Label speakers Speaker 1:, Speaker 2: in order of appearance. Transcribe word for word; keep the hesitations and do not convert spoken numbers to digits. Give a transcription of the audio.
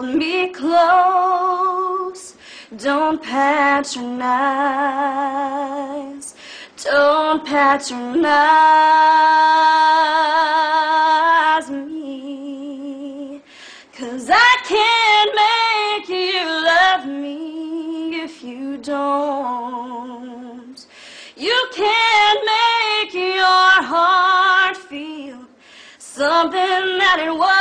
Speaker 1: me close. Don't patronize. Don't patronize me, 'cause I can't make you love me if you don't. You can't make your heart feel something that it was.